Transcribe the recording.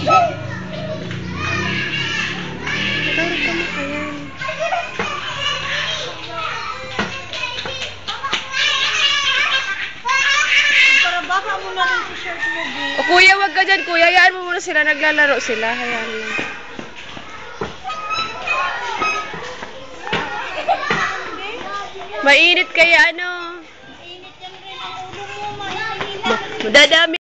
Tawag ka mo kaya. Para baka mo na rin sa shirt mo, B. O kuya, wag ka dyan kuya. Hayaan mo muna sila. Naglalaro sila. Hayaan lang. Mainit kaya ano? Mainit yan rin ang ulo mo, mainit. Dadami